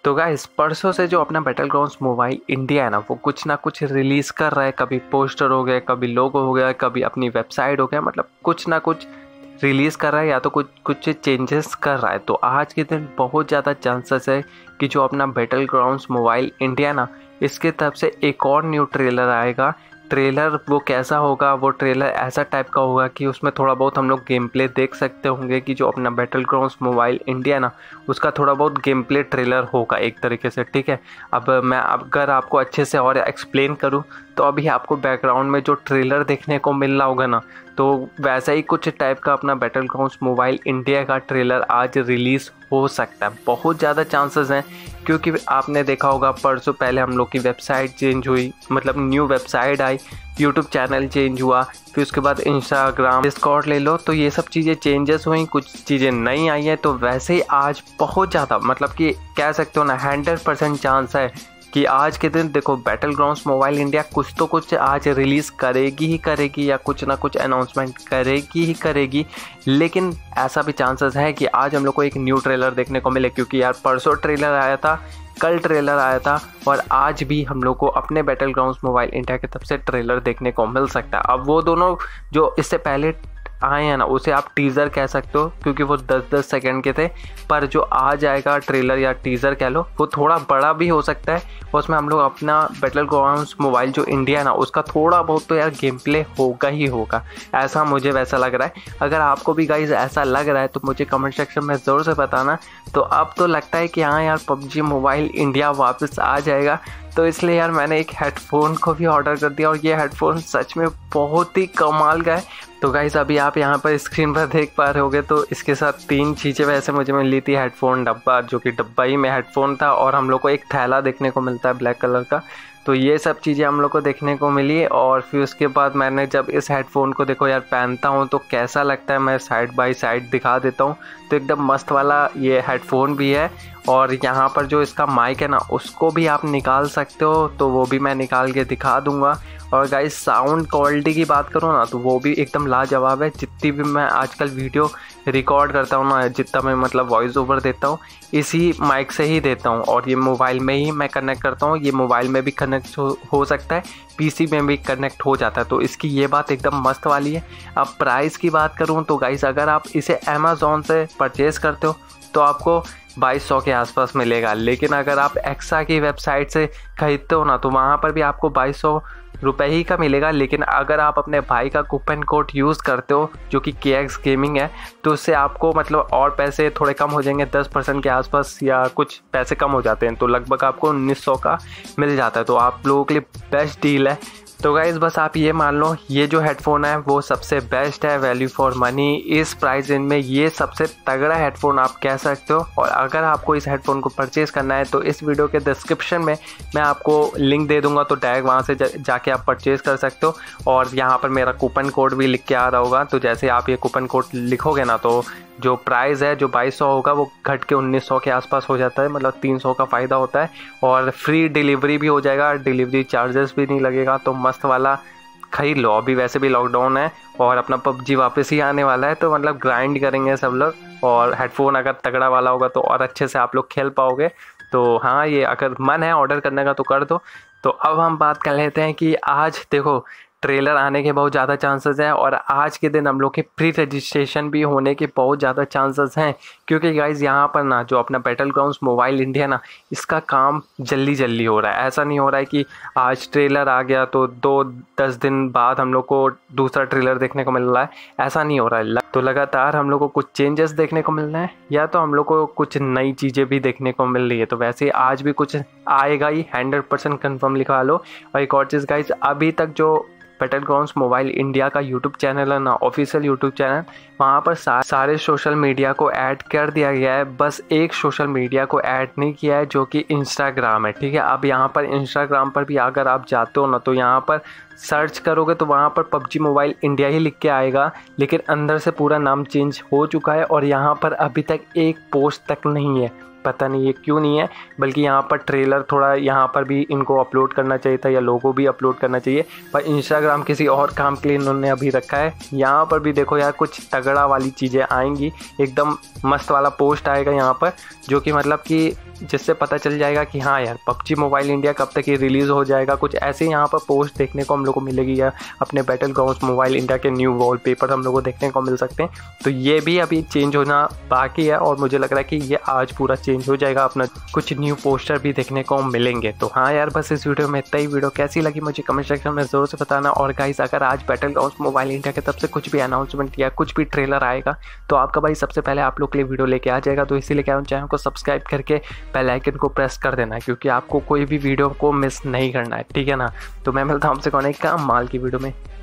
तो गाइस परसों से जो अपना बैटल ग्राउंड्स मोबाइल इंडिया है ना, वो कुछ ना कुछ रिलीज़ कर रहा है। कभी पोस्टर हो गया, कभी लोगो हो गया, कभी अपनी वेबसाइट हो गया, मतलब कुछ ना कुछ रिलीज़ कर रहा है या तो कुछ कुछ चेंजेस कर रहा है। तो आज के दिन बहुत ज़्यादा चांसेस है कि जो अपना बैटल ग्राउंड्स मोबाइल इंडिया ना, इसके तरफ से एक और न्यू ट्रेलर आएगा। ट्रेलर वो कैसा होगा, वो ट्रेलर ऐसा टाइप का होगा कि उसमें थोड़ा बहुत हम लोग गेम प्ले देख सकते होंगे कि जो अपना बैटल ग्राउंड्स मोबाइल इंडिया ना, उसका थोड़ा बहुत गेम प्ले ट्रेलर होगा एक तरीके से, ठीक है। अब मैं अगर आपको अच्छे से और एक्सप्लेन करूं तो अभी आपको बैकग्राउंड में जो ट्रेलर देखने को मिल रहा होगा ना, तो वैसा ही कुछ टाइप का अपना बैटल ग्राउंड्स मोबाइल इंडिया का ट्रेलर आज रिलीज़ हो सकता है। बहुत ज़्यादा चांसेस हैं क्योंकि आपने देखा होगा परसों पहले हम लोग की वेबसाइट चेंज हुई, मतलब न्यू वेबसाइट आई, यूट्यूब चैनल चेंज हुआ, फिर उसके बाद इंस्टाग्राम, डिस्कॉर्ड ले लो, तो ये सब चीज़ें चेंजेस हुई, कुछ चीज़ें नई आई हैं। तो वैसे ही आज बहुत ज़्यादा, मतलब कि कह सकते हो ना 100% चांस है कि आज के दिन देखो बैटल ग्राउंड्स मोबाइल इंडिया कुछ तो कुछ आज रिलीज़ करेगी ही करेगी, या कुछ ना कुछ अनाउंसमेंट करेगी ही करेगी। लेकिन ऐसा भी चांसेस है कि आज हम लोग को एक न्यू ट्रेलर देखने को मिले, क्योंकि यार परसों ट्रेलर आया था, कल ट्रेलर आया था, और आज भी हम लोग को अपने बैटल ग्राउंड्स मोबाइल इंडिया की तरफ से ट्रेलर देखने को मिल सकता है। अब वो दोनों जो इससे पहले आए हैं ना, उसे आप टीज़र कह सकते हो क्योंकि वो 10-10 सेकंड के थे, पर जो आ जाएगा ट्रेलर या टीज़र कह लो, वो थोड़ा बड़ा भी हो सकता है। और उसमें हम लोग अपना बैटल ग्राउंड्स मोबाइल जो इंडिया है ना, उसका थोड़ा बहुत तो यार गेम प्ले होगा ही होगा, ऐसा मुझे वैसा लग रहा है। अगर आपको भी गाइज ऐसा लग रहा है तो मुझे कमेंट सेक्शन में ज़रूर से बताना। तो अब तो लगता है कि हाँ यार पबजी मोबाइल इंडिया वापस आ जाएगा, तो इसलिए यार मैंने एक हेडफोन को भी ऑर्डर कर दिया, और ये हेडफोन सच में बहुत ही कमाल का है। तो गाइस अभी आप यहाँ पर स्क्रीन पर देख पा रहे होगे, तो इसके साथ 3 चीज़ें वैसे मुझे मिली थी। हेडफोन डब्बा, जो कि डब्बा ही में हेडफोन था, और हम लोग को एक थैला देखने को मिलता है ब्लैक कलर का। तो ये सब चीज़ें हम लोग को देखने को मिली। और फिर उसके बाद मैंने जब इस हेडफोन को देखो यार पहनता हूँ तो कैसा लगता है, मैं साइड बाय साइड दिखा देता हूँ। तो एकदम मस्त वाला ये हेडफोन भी है, और यहाँ पर जो इसका माइक है ना, उसको भी आप निकाल सकते हो, तो वो भी मैं निकाल के दिखा दूँगा। और गाइस साउंड क्वालिटी की बात करूँ ना, तो वो भी एकदम लाजवाब है। जितनी भी मैं आजकल वीडियो रिकॉर्ड करता हूँ ना, जितना मैं मतलब वॉइस ओवर देता हूँ, इसी माइक से ही देता हूँ, और ये मोबाइल में ही मैं कनेक्ट करता हूँ। ये मोबाइल में भी कनेक्ट हो सकता है, पीसी में भी कनेक्ट हो जाता है, तो इसकी ये बात एकदम मस्त वाली है। अब प्राइस की बात करूँ तो गाइस अगर आप इसे अमेज़ॉन से परचेज़ करते हो तो आपको 2200 के आसपास मिलेगा। लेकिन अगर आप एक्सा की वेबसाइट से खरीदते हो ना, तो वहाँ पर भी आपको 2200 रुपये ही का मिलेगा। लेकिन अगर आप अपने भाई का कूपन कोड यूज़ करते हो जो कि KX गेमिंग है, तो उससे आपको मतलब और पैसे थोड़े कम हो जाएंगे, 10% के आसपास या कुछ पैसे कम हो जाते हैं, तो लगभग आपको 1900 का मिल जाता है। तो आप लोगों के लिए बेस्ट डील है। तो गाइज़ बस आप ये मान लो, ये जो हेडफोन है वो सबसे बेस्ट है, वैल्यू फॉर मनी। इस प्राइस रेंज में ये सबसे तगड़ा हेडफोन आप कह सकते हो। और अगर आपको इस हेडफोन को परचेज़ करना है तो इस वीडियो के डिस्क्रिप्शन में मैं आपको लिंक दे दूंगा, तो डायरेक्ट वहाँ से जाके आप परचेज़ कर सकते हो। और यहाँ पर मेरा कूपन कोड भी लिख के आ रहा होगा, तो जैसे आप ये कूपन कोड लिखोगे ना, तो जो प्राइस है जो 2200 होगा वो घट के 1900 के आसपास हो जाता है, मतलब 300 का फ़ायदा होता है। और फ्री डिलीवरी भी हो जाएगा, डिलीवरी चार्जेस भी नहीं लगेगा। तो मस्त वाला खरीद लो। अभी वैसे भी लॉकडाउन है और अपना पबजी वापस ही आने वाला है, तो मतलब ग्राइंड करेंगे सब लोग, और हेडफोन अगर तगड़ा वाला होगा तो और अच्छे से आप लोग खेल पाओगे। तो हाँ, ये अगर मन है ऑर्डर करने का तो कर दो। तो अब हम बात कर लेते हैं कि आज देखो ट्रेलर आने के बहुत ज़्यादा चांसेस हैं, और आज के दिन हम लोग के प्री रजिस्ट्रेशन भी होने के बहुत ज़्यादा चांसेस हैं। क्योंकि गाइज़ यहाँ पर ना जो अपना बैटल ग्राउंड्स मोबाइल इंडिया ना, इसका काम जल्दी जल्दी हो रहा है। ऐसा नहीं हो रहा है कि आज ट्रेलर आ गया तो 2-10 दिन बाद हम लोग को दूसरा ट्रेलर देखने को मिल रहा है, ऐसा नहीं हो रहा है। तो लगातार हम लोग को कुछ चेंजेस देखने को मिल रहे हैं, या तो हम लोग को कुछ नई चीज़ें भी देखने को मिल रही है। तो वैसे आज भी कुछ आएगा ही, 100% कन्फर्म लिखा लो। और एक और चीज़ गाइज़, अभी तक जो बैटल ग्राउंड्स मोबाइल इंडिया का यूट्यूब चैनल है ना, ऑफिशियल यूट्यूब चैनल, वहाँ पर सारे सोशल मीडिया को ऐड कर दिया गया है। बस एक सोशल मीडिया को ऐड नहीं किया है, जो कि इंस्टाग्राम है, ठीक है। अब यहाँ पर इंस्टाग्राम पर भी अगर आप जाते हो ना, तो यहाँ पर सर्च करोगे तो वहाँ पर पबजी मोबाइल इंडिया ही लिख के आएगा, लेकिन अंदर से पूरा नाम चेंज हो चुका है, और यहाँ पर अभी तक एक पोस्ट तक नहीं है। पता नहीं ये क्यों नहीं है। बल्कि यहाँ पर ट्रेलर थोड़ा यहाँ पर भी इनको अपलोड करना चाहिए था या लोगो भी अपलोड करना चाहिए, पर इंस्टाग्राम किसी और काम के लिए इन्होंने अभी रखा है। यहाँ पर भी देखो यार कुछ तगड़ा वाली चीज़ें आएंगी, एकदम मस्त वाला पोस्ट आएगा यहाँ पर, जो कि मतलब कि जिससे पता चल जाएगा कि हाँ यार पबजी मोबाइल इंडिया कब तक ये रिलीज़ हो जाएगा। कुछ ऐसे यहाँ पर पोस्ट देखने को हम लोग को मिलेगी, या अपने बैटल ग्राउंड्स मोबाइल इंडिया के न्यू वॉलपेपर हम लोग को देखने को मिल सकते हैं। तो ये भी अभी चेंज होना बाकी है और मुझे लग रहा है कि ये आज पूरा चेंज हो जाएगा, अपना कुछ न्यू पोस्टर भी देखने को मिलेंगे। तो हाँ यार बस इस वीडियो में इतना ही। वीडियो कैसी लगी मुझे कमेंट सेक्शन में ज़रूर से बताना। और गाइस अगर आज बैटल ग्राउंड्स मोबाइल इंडिया के तरफ से कुछ भी अनाउंसमेंट या कुछ भी ट्रेलर आएगा तो आपका भाई सबसे पहले आप लोग के लिए वीडियो लेके आ जाएगा। तो इसीलिए क्या चैनल को सब्सक्राइब करके बेल आइकन को प्रेस कर देना, क्योंकि आपको कोई भी वीडियो को मिस नहीं करना है, ठीक है ना। तो मैं मिलता हूँ आपसे कौन एक काम माल की वीडियो में।